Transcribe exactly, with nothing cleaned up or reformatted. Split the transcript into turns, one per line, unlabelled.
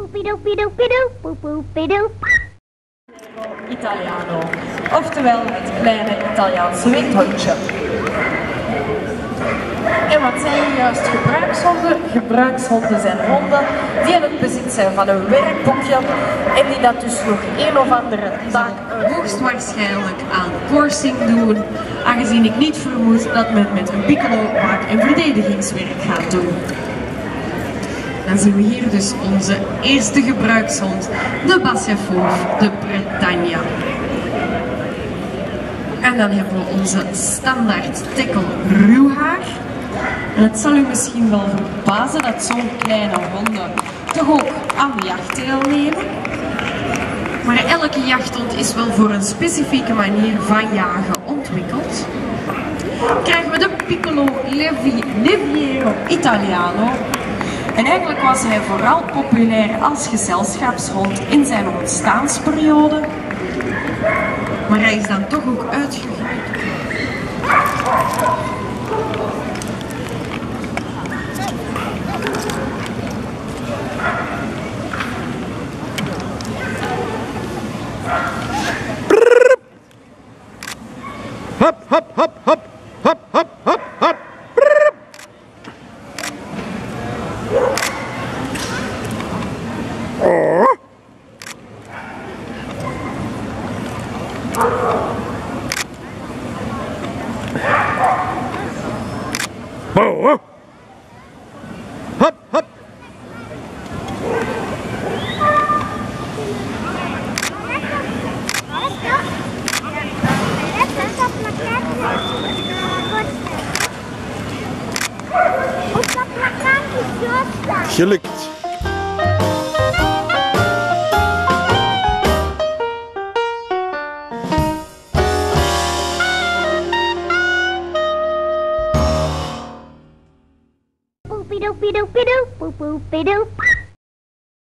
Italiano, oftewel het kleine Italiaanse windhondje. En wat zijn juist gebruikshonden? Gebruikshonden zijn honden die in het bezit zijn van een werkboekje en die dat dus nog een of andere taak hoogstwaarschijnlijk aan coursing doen, aangezien ik niet vermoed dat men met een piccolo maak- en verdedigingswerk gaat doen. Dan zien we hier dus onze eerste gebruikshond, de Basset Fauve de Bretagne. En dan hebben we onze standaard tikkel ruwhaar. En het zal u misschien wel verbazen dat zo'n kleine honden toch ook aan de jacht deelnemen. Maar elke jachthond is wel voor een specifieke manier van jagen ontwikkeld. Krijgen we de Piccolo Leviero Italiano. En eigenlijk was hij vooral populair als gezelschapshond in zijn ontstaansperiode. Maar hij is dan toch ook uitgegroeid.
Hop, hop, hop, hop, hop, hop, hop, hop. Oh. Oh. Hop, hop. Gelukt.
Boopy doopy doopy doop, boop boopy doop.